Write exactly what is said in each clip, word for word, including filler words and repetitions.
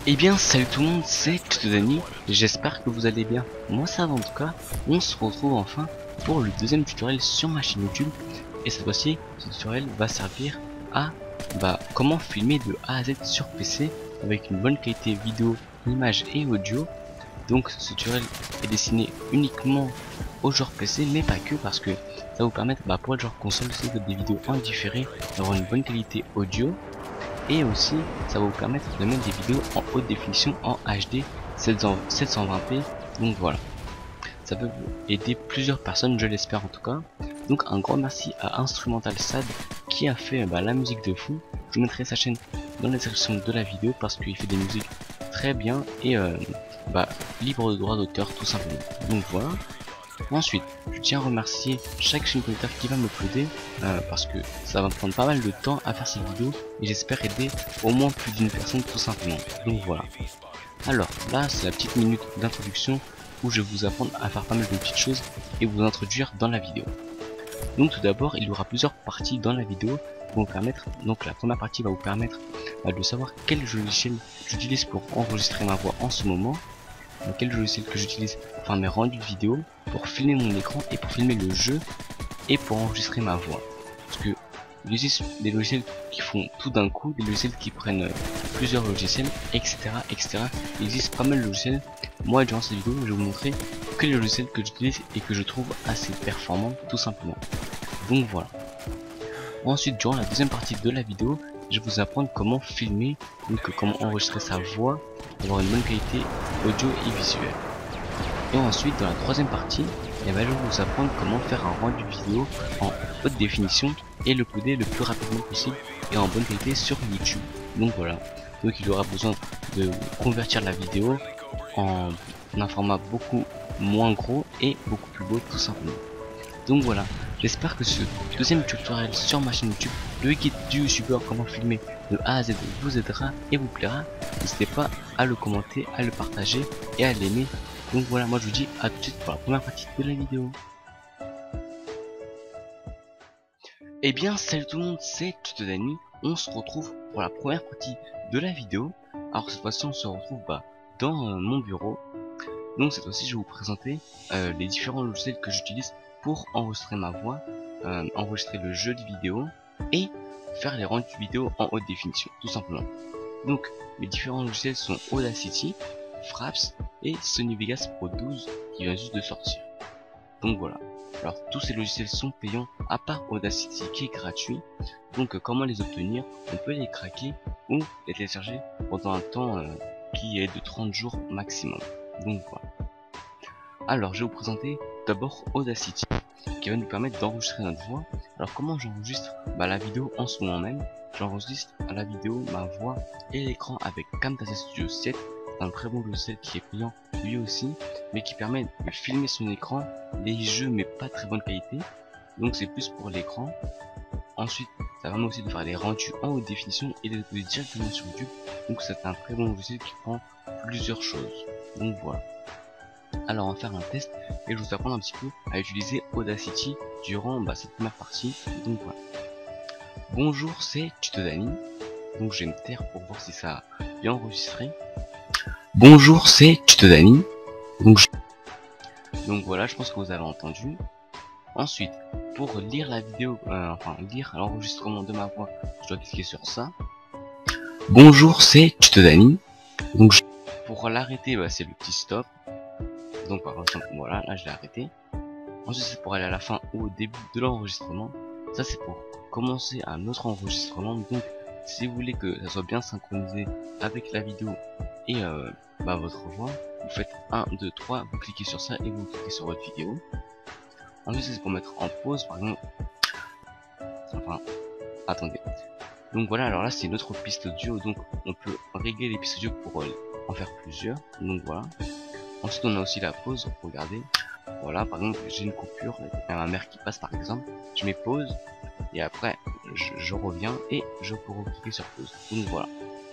Eh bien salut tout le monde, c'est Tutodani, j'espère que vous allez bien. Moi ça va en tout cas, on se retrouve enfin pour le deuxième tutoriel sur ma chaîne YouTube. Et cette fois-ci, ce tutoriel va servir à bah, comment filmer de A à Z sur P C avec une bonne qualité vidéo, image et audio. Donc ce tutoriel est destiné uniquement aux joueurs P C, mais pas que, parce que ça va vous permettre bah, pour le joueur console, si vous faites des vidéos en différé, d'avoir une bonne qualité audio. Et aussi ça va vous permettre de mettre des vidéos en haute définition en H D sept cent vingt p. Donc voilà, ça peut aider plusieurs personnes, je l'espère en tout cas. Donc un grand merci à Instrumental Sad qui a fait bah, la musique de fond. Je vous mettrai sa chaîne dans la description de la vidéo parce qu'il fait des musiques très bien et euh, bah, libre de droit d'auteur tout simplement. Donc voilà. Ensuite, je tiens à remercier chaque chaîne collecteur qui va me m'uploader euh, parce que ça va me prendre pas mal de temps à faire ces vidéos et j'espère aider au moins plus d'une personne tout simplement. Donc voilà. Alors là, c'est la petite minute d'introduction où je vais vous apprendre à faire pas mal de petites choses et vous introduire dans la vidéo. Donc tout d'abord, il y aura plusieurs parties dans la vidéo qui vont vous permettre. Donc la première partie va vous permettre euh, de savoir quel logiciel j'utilise pour enregistrer ma voix en ce moment. Donc, quel logiciel que j'utilise pour faire mes rendus de vidéo, pour filmer mon écran et pour filmer le jeu et pour enregistrer ma voix. Parce que il existe des logiciels qui font tout d'un coup, des logiciels qui prennent euh, plusieurs logiciels, etc., etc. Il existe pas mal de logiciels. Moi, durant cette vidéo, je vais vous montrer que les logiciels que j'utilise et que je trouve assez performants, tout simplement. Donc voilà. Ensuite, durant la deuxième partie de la vidéo, je vais vous apprendre comment filmer, donc comment enregistrer sa voix, avoir une bonne qualité audio et visuelle. Et ensuite, dans la troisième partie, eh ben, je vais vous apprendre comment faire un rendu vidéo en haute définition et le coder le plus rapidement possible et en bonne qualité sur YouTube. Donc voilà. Donc il aura besoin de convertir la vidéo en un format beaucoup moins gros et beaucoup plus beau tout simplement. Donc voilà, j'espère que ce deuxième tutoriel sur ma chaîne YouTube, le guide du youtubeur comment filmer de A à Z, vous aidera et vous plaira. N'hésitez pas à le commenter, à le partager et à l'aimer. Donc voilà, moi je vous dis à tout de suite pour la première partie de la vidéo. Et bien salut tout le monde, c'est Tutodani. On se retrouve pour la première partie de la vidéo. Alors cette fois-ci on se retrouve bah, dans euh, mon bureau. Donc cette fois-ci je vais vous présenter euh, les différents logiciels que j'utilise pour enregistrer ma voix, euh, enregistrer le jeu de vidéo et faire les rendus vidéo en haute définition, tout simplement. Donc mes différents logiciels sont Audacity, Fraps et Sony Vegas Pro douze qui vient juste de sortir. Donc voilà. Alors tous ces logiciels sont payants à part Audacity qui est gratuit. Donc euh, comment les obtenir? On peut les craquer ou les télécharger pendant un temps euh, qui est de trente jours maximum. Donc voilà. Alors je vais vous présenter d'abord Audacity qui va nous permettre d'enregistrer notre voix. Alors comment j'enregistre bah, la vidéo en ce moment même? J'enregistre à la vidéo ma voix et l'écran avec Camtasia Studio sept, un très bon logiciel qui est payant lui aussi, mais qui permet de filmer son écran, les jeux mais pas très bonne qualité, donc c'est plus pour l'écran. Ensuite ça permet aussi de faire des rendus en haute définition et de les poser directement sur YouTube, donc c'est un très bon logiciel qui prend plusieurs choses. Donc voilà. Alors on va faire un test et je vais vous apprendre un petit peu à utiliser Audacity durant bah, cette première partie. Donc voilà. Bonjour, c'est Tutodani. Donc je vais me taire pour voir si ça a bien enregistré. Bonjour, c'est Tutodani. Donc, je... Donc voilà, je pense que vous avez entendu. Ensuite, pour lire la vidéo, euh, enfin lire l'enregistrement de ma voix, je dois cliquer sur ça. Bonjour, c'est Tutodani. Donc je... pour l'arrêter, bah, c'est le petit stop. Donc par exemple, voilà, là je l'ai arrêté. Ensuite c'est pour aller à la fin ou au début de l'enregistrement. Ça c'est pour commencer un autre enregistrement. Donc si vous voulez que ça soit bien synchronisé avec la vidéo et euh, bah, votre voix, vous faites un, deux, trois, vous cliquez sur ça et vous cliquez sur votre vidéo. Ensuite c'est pour mettre en pause par exemple. Enfin, attendez. Donc voilà, alors là c'est une autre piste audio, donc on peut régler les pistes audio pour euh, en faire plusieurs. Donc voilà. Ensuite on a aussi la pause, regardez, voilà par exemple j'ai une coupure, il y a ma mère qui passe par exemple, je mets pause et après je, je reviens et je peux cliquer sur pause. Donc voilà.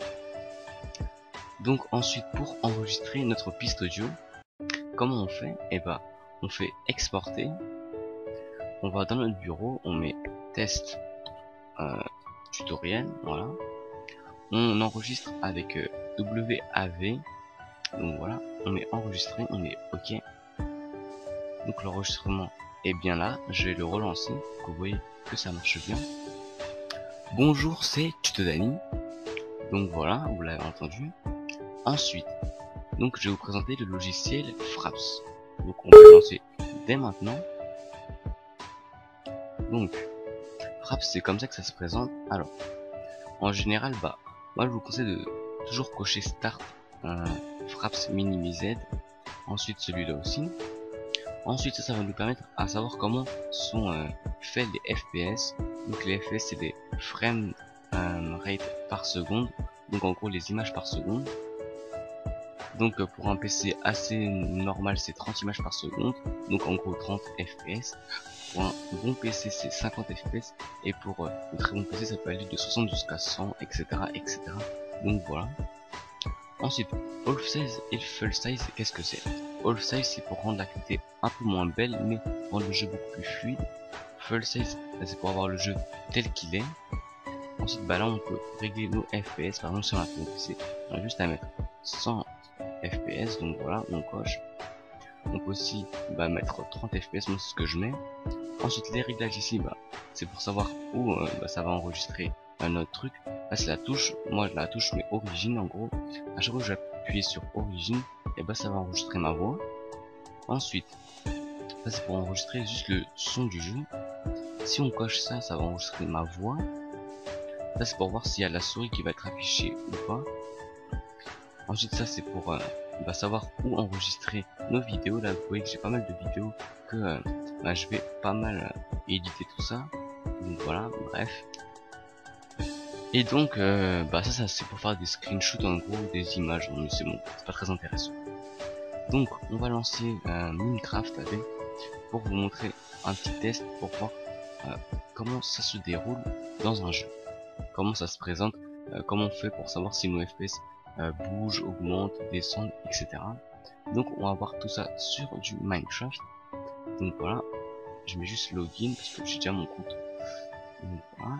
Donc ensuite pour enregistrer notre piste audio, comment on fait? Et eh bah on fait exporter, on va dans notre bureau, on met test euh, tutoriel, voilà, on enregistre avec euh, W A V. Donc voilà, on est enregistré, on est OK. Donc l'enregistrement est bien là, je vais le relancer pour que vous voyez que ça marche bien. Bonjour, c'est TutoDani. Donc voilà, vous l'avez entendu. Ensuite, donc je vais vous présenter le logiciel Fraps. Donc on va le lancer dès maintenant. Donc Fraps, c'est comme ça que ça se présente. Alors, en général, bah moi je vous conseille de toujours cocher Start euh, Fraps Minimize. Ensuite celui-là aussi. Ensuite ça, ça va nous permettre à savoir comment sont euh, faits les F P S. Donc les F P S c'est des frames euh, rate par seconde. Donc en gros les images par seconde. Donc euh, pour un P C assez normal c'est trente images par seconde. Donc en gros trente F P S. Pour un bon P C c'est cinquante F P S. Et pour euh, un très bon P C ça peut aller de soixante jusqu'à cent, etc, etc. Donc voilà. Ensuite, All Size et Full Size, qu'est-ce que c'est? All Size c'est pour rendre la qualité un peu moins belle mais rendre le jeu beaucoup plus fluide. Full Size c'est pour avoir le jeu tel qu'il est. Ensuite bah là on peut régler nos F P S. Par exemple si on a fait un P C, on a juste à mettre cent F P S, donc voilà on coche. On peut aussi bah, mettre trente F P S, moi c'est ce que je mets. Ensuite les réglages ici bah c'est pour savoir où euh, bah, ça va enregistrer un autre truc. Là c'est la touche, moi la touche mais origine en gros. À chaque fois que je vais appuyer sur origine, et bah ça va enregistrer ma voix. Ensuite, ça c'est pour enregistrer juste le son du jeu. Si on coche ça, ça va enregistrer ma voix. Ça c'est pour voir s'il y a la souris qui va être affichée ou pas. Ensuite ça c'est pour euh, bah, savoir où enregistrer nos vidéos. Là vous voyez que j'ai pas mal de vidéos que euh, bah, je vais pas mal euh, éditer tout ça. Donc voilà, bref. Et donc euh, bah ça, ça c'est pour faire des screenshots en gros des images, mais c'est bon, c'est pas très intéressant. Donc on va lancer euh, Minecraft avec pour vous montrer un petit test pour voir euh, comment ça se déroule dans un jeu, comment ça se présente, euh, comment on fait pour savoir si nos F P S euh, bougent, augmentent, descendent, et cetera. Donc on va voir tout ça sur du Minecraft. Donc voilà, je mets juste login parce que j'ai déjà mon compte. Donc, voilà.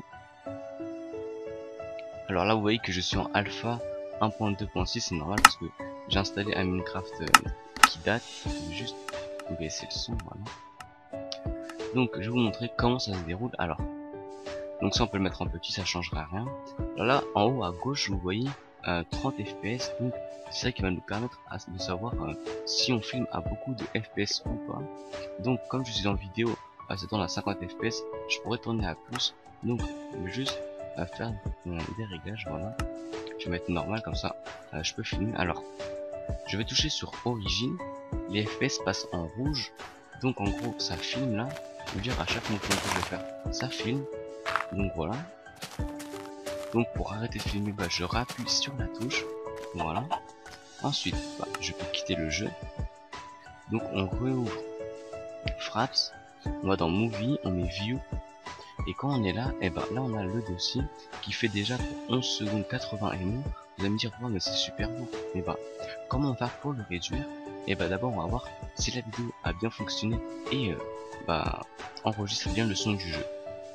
Alors là vous voyez que je suis en alpha un point deux point six, c'est normal parce que j'ai installé un Minecraft euh, qui date. Juste vous baisser le son, voilà. Donc je vais vous montrer comment ça se déroule. Alors donc ça on peut le mettre en petit, ça changera rien. Alors là en haut à gauche vous voyez euh, trente F P S, donc c'est ça qui va nous permettre à, de savoir euh, si on filme à beaucoup de F P S ou pas. Donc comme je suis en vidéo à cette à cinquante F P S, je pourrais tourner à plus. Donc je vais juste à faire euh, des réglages, voilà. Je vais mettre normal comme ça, euh, je peux filmer. Alors je vais toucher sur origine, les F P S passent en rouge, donc en gros ça filme là. Je veux dire à chaque mouvement que je vais faire, ça filme. Donc voilà. Donc pour arrêter de filmer, bah, je rappuie sur la touche, voilà. Ensuite bah, je peux quitter le jeu. Donc on réouvre Fraps, on va dans Movie, on met View. Et quand on est là, et ben là on a le dossier qui fait déjà pour onze secondes quatre-vingts M O. Vous allez me dire oh, mais c'est super beau. Et bah comment faire pour le réduire? Et bah d'abord on va voir si la vidéo a bien fonctionné et euh, bah enregistre bien le son du jeu.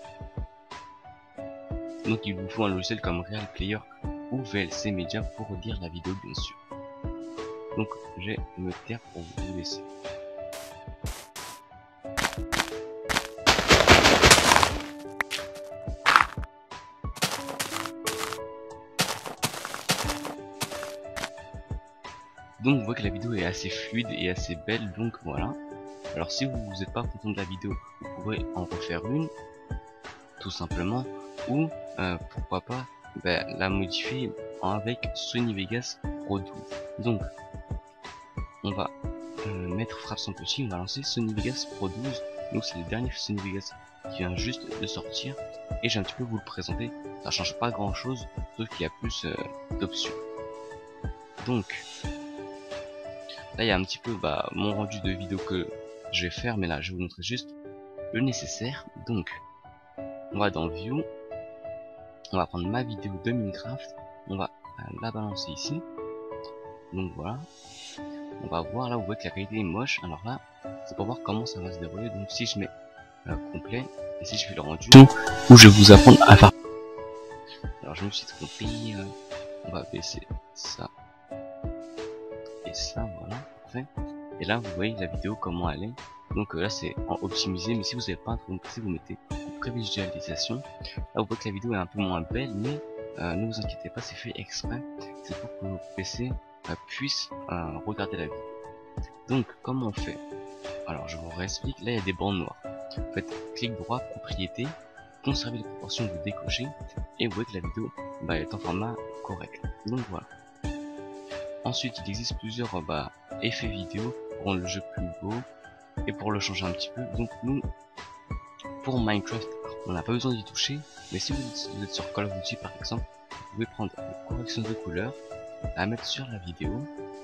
Donc il vous faut un logiciel comme Real Player ou V L C Media pour lire la vidéo bien sûr. Donc je vais me taire pour vous laisser. Donc vous voyez que la vidéo est assez fluide et assez belle, donc voilà. Alors si vous n'êtes pas content de la vidéo, vous pourrez en refaire une, tout simplement, ou euh, pourquoi pas bah, la modifier avec Sony Vegas Pro douze. Donc on va euh, mettre Fraps en petit, on va lancer Sony Vegas Pro douze. Donc c'est le dernier Sony Vegas qui vient juste de sortir et j'ai un petit peu vous le présenter. Ça change pas grand chose, sauf qu'il y a plus euh, d'options. Donc là il y a un petit peu bah, mon rendu de vidéo que je vais faire, mais là je vais vous montrer juste le nécessaire. Donc on va dans View, on va prendre ma vidéo de Minecraft, on va la balancer ici. Donc voilà, on va voir là, vous voyez que la qualité est moche. Alors là c'est pour voir comment ça va se dérouler. Donc si je mets euh, complet et si je fais le rendu où je vais vous apprendre à faire, alors je me suis trompé, euh, on va baisser ça et ça, voilà, parfait. Et là vous voyez la vidéo comment elle est. Donc euh, là c'est en optimisé, mais si vous n'avez pas un très bon P C, vous mettez en prévisualisation. Là vous voyez que la vidéo est un peu moins belle, mais euh, ne vous inquiétez pas, c'est fait exprès, c'est pour que votre P C euh, puisse euh, regarder la vidéo. Donc comment on fait? Alors je vous réexplique, là il y a des bandes noires. Vous faites clic droit, propriété, conserver les proportions, vous décochez, et vous voyez que la vidéo bah, est en format correct. Donc voilà. Ensuite il existe plusieurs euh, bah, effets vidéo pour rendre le jeu plus beau et pour le changer un petit peu. Donc nous, pour Minecraft, on n'a pas besoin d'y toucher, mais si vous êtes sur Call of Duty par exemple, vous pouvez prendre la correction de couleur, la mettre sur la vidéo,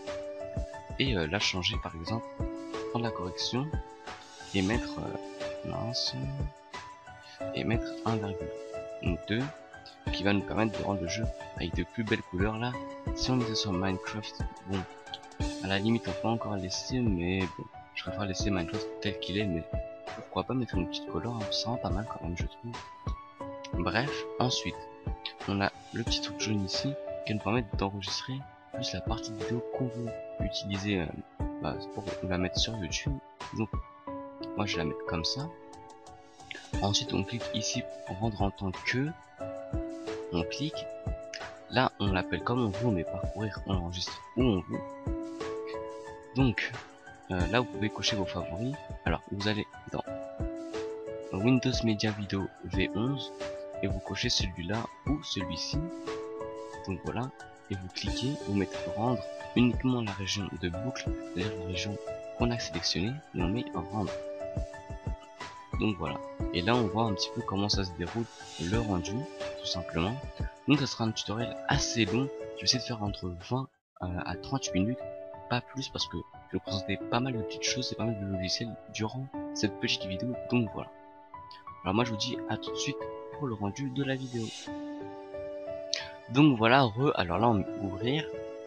et euh, la changer par exemple, prendre la correction, et mettre, euh, mince, et mettre un virgule deux, qui va nous permettre de rendre le jeu avec de plus belles couleurs. Là, si on était sur Minecraft, bon, à la limite on peut encore laisser, mais bon, je préfère laisser Minecraft tel qu'il est, mais pourquoi pas mettre une petite couleur, hein, ça rend pas mal quand même, je trouve. Bref, ensuite, on a le petit truc jaune ici, qui nous permet d'enregistrer plus la partie vidéo qu'on veut utiliser euh, bah, pour la mettre sur YouTube. Donc, moi je vais la mettre comme ça. Ensuite, on clique ici pour rendre en tant que. On clique. Là, on l'appelle comme on veut, on met parcourir, on l'enregistre où on veut. Donc, euh, là, vous pouvez cocher vos favoris. Alors, vous allez dans Windows Media Video V onze et vous cochez celui-là ou celui-ci. Donc voilà, et vous cliquez, vous mettez rendre uniquement la région de boucle, c'est-à-dire la région qu'on a sélectionnée, et on met rendre. Donc voilà, et là on voit un petit peu comment ça se déroule le rendu, tout simplement. Donc ça sera un tutoriel assez long, je vais essayer de faire entre vingt à trente minutes, pas plus, parce que je vais vous présenter pas mal de petites choses et pas mal de logiciels durant cette petite vidéo. Donc voilà. Alors moi je vous dis à tout de suite pour le rendu de la vidéo. Donc voilà, re, alors là on met ouvrir.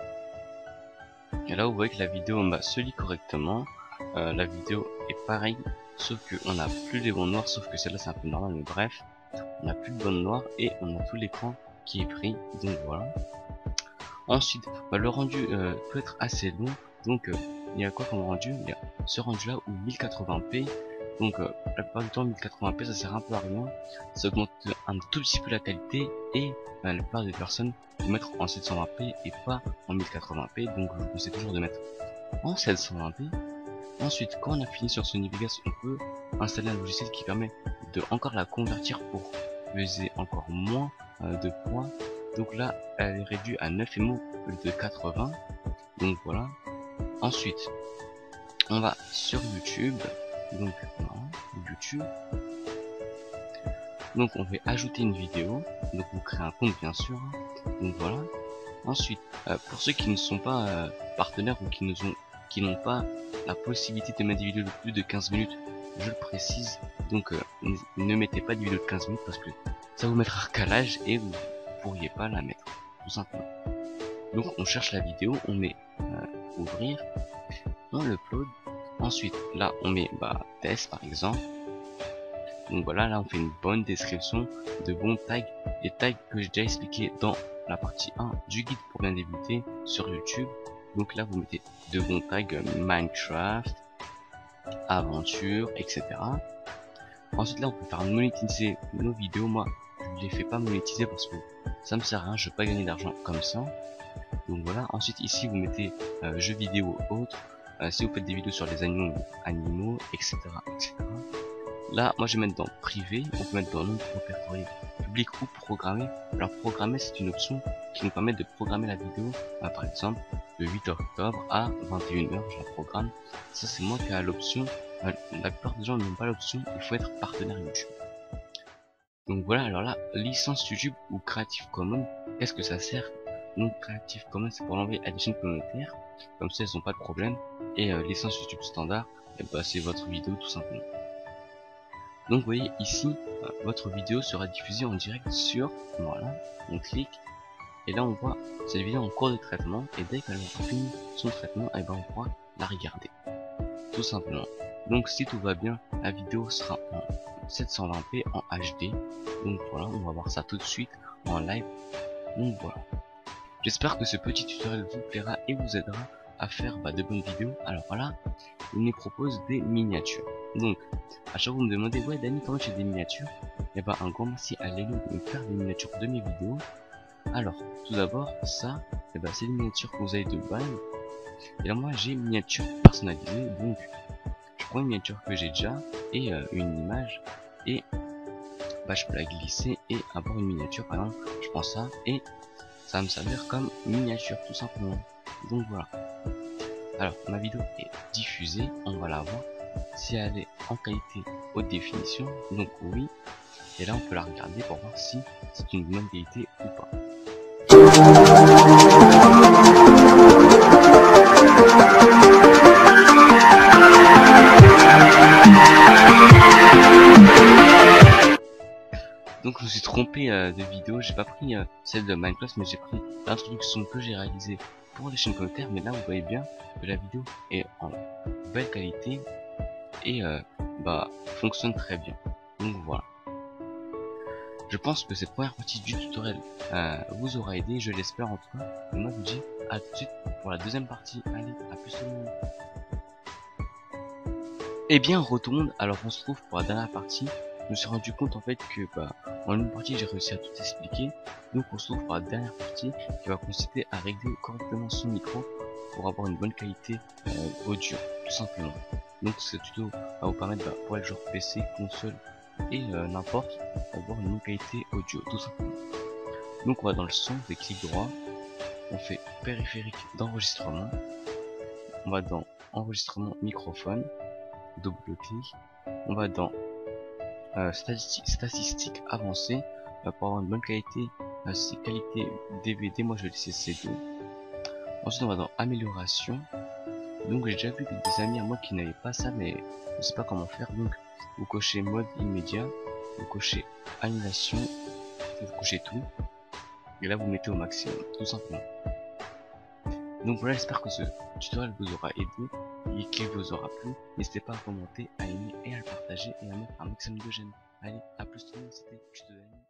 Et là vous voyez que la vidéo bah, se lit correctement. Euh, la vidéo est pareille, sauf que on n'a plus les bandes noires, sauf que celle-là c'est un peu normal, mais bref. On n'a plus de bandes noires et on a tout l'écran qui est pris, donc voilà. Ensuite, bah, le rendu euh, peut être assez long, donc euh, il y a quoi comme rendu? Il y a ce rendu là ou mille quatre-vingts p. Donc euh, la plupart du temps mille quatre-vingts p ça sert un peu à rien, ça augmente un tout petit peu la qualité et bah, la plupart des personnes le mettre en sept cent vingt p et pas en mille quatre-vingts p, donc je vous conseille toujours de mettre en sept cent vingt p. Ensuite, quand on a fini sur Sony Vegas, on peut installer un logiciel qui permet de encore la convertir pour peser encore moins euh, de poids. Donc là elle est réduite à neuf M O au lieu de quatre-vingts, donc voilà. Ensuite on va sur YouTube, donc voilà, YouTube. Donc on va ajouter une vidéo, donc on crée un compte bien sûr, donc voilà. Ensuite euh, pour ceux qui ne sont pas euh, partenaires ou qui ne ont qui n'ont pas la possibilité de mettre des vidéos de plus de quinze minutes, je le précise, donc euh, ne mettez pas de vidéo de quinze minutes parce que ça vous mettra un calage et vous pourriez pas la mettre, tout simplement. Donc on cherche la vidéo, on met euh, ouvrir, on l'upload. Ensuite là on met bah test par exemple. Donc voilà, là on fait une bonne description, de bons tags, les tags que j'ai déjà expliqué dans la partie un du guide pour bien débuter sur YouTube. Donc là vous mettez de bons tags euh, Minecraft, aventure, et cetera. Ensuite là on peut faire monétiser nos vidéos. Moi je les fais pas monétiser parce que ça me sert à rien, je veux pas gagner d'argent comme ça. Donc voilà, ensuite ici vous mettez euh, jeux vidéo autres, euh, si vous faites des vidéos sur les animaux, animaux, et cetera, et cetera. Là, moi je vais mettre dans privé, on peut mettre dans nom répertorié, public ou programmé. Alors programmer c'est une option qui nous permet de programmer la vidéo, bah, par exemple le huit octobre à vingt et une heures, je la programme. Ça c'est moi qui ai l'option, euh, la plupart des gens n'ont pas l'option, il faut être partenaire YouTube. Donc voilà, alors là, licence YouTube ou Creative Commons, qu'est-ce que ça sert? Donc Creative Commons c'est pour l'envoyer à des chaînes communautaires, comme ça elles n'ont pas de problème, et euh, licence YouTube standard, et bah, c'est votre vidéo tout simplement. Donc vous voyez ici, euh, votre vidéo sera diffusée en direct sur, voilà, on clique, et là on voit cette vidéo en cours de traitement, et dès qu'elle aura fini son traitement, et ben on pourra la regarder, tout simplement. Donc si tout va bien, la vidéo sera en sept cent vingt p en H D, donc voilà, on va voir ça tout de suite en live, donc voilà. J'espère que ce petit tutoriel vous plaira et vous aidera à faire bah, de bonnes vidéos. Alors voilà, il nous propose des miniatures. Donc, à chaque fois vous me demandez, ouais Dani, comment tu fais des miniatures? Et bah un grand merci à Lélo de me faire des miniatures de mes vidéos. Alors, tout d'abord, ça, et bah, c'est les miniatures que vous avez de base. Et là moi j'ai une miniature personnalisée, donc je prends une miniature que j'ai déjà et euh, une image et bah je peux la glisser et avoir une miniature. Par exemple, je prends ça et ça va me servir comme miniature tout simplement. Donc voilà. Alors ma vidéo est diffusée, on va la voir si elle est en qualité haute définition, donc oui, et là on peut la regarder pour voir si c'est une bonne qualité ou pas. Donc je me suis trompé euh, de vidéo, j'ai pas pris euh, celle de Minecraft, mais j'ai pris l'introduction que j'ai réalisée pour les chaînes commentaires. Mais là vous voyez bien que la vidéo est en belle qualité et euh, bah fonctionne très bien. Donc voilà. Je pense que cette première partie du tutoriel euh, vous aura aidé, je l'espère en tout cas. Et moi je vous dis à tout de suite pour la deuxième partie. Allez, à plus tout le monde. Et bien retourne, alors on se trouve pour la dernière partie. Je me suis rendu compte en fait que bah en une partie j'ai réussi à tout expliquer. Donc on se trouve pour la dernière partie qui va consister à régler correctement son micro pour avoir une bonne qualité euh, audio tout simplement. Donc ce tuto va vous permettre bah, pour le genre P C, console et euh, n'importe d'avoir une bonne qualité audio tout simplement. Donc on va dans le son, des clics droit, on fait périphérique d'enregistrement, on va dans enregistrement microphone, double clic, on va dans Euh, statistiques, statistiques avancées euh, pour avoir une bonne qualité, euh, c'est qualité D V D, moi je vais laisser C D. Ensuite on va dans amélioration. Donc j'ai déjà vu des amis à moi qui n'avaient pas ça, mais je sais pas comment faire. Donc vous cochez mode immédiat, vous cochez annulation, vous cochez tout et là vous mettez au maximum tout simplement. Donc voilà, j'espère que ce tutoriel vous aura aidé et qu'il vous aura plu. N'hésitez pas à commenter, à aimer et à le partager et à mettre un maximum de j'aime. Allez, à plus tout le monde, c'était Tuto Dani.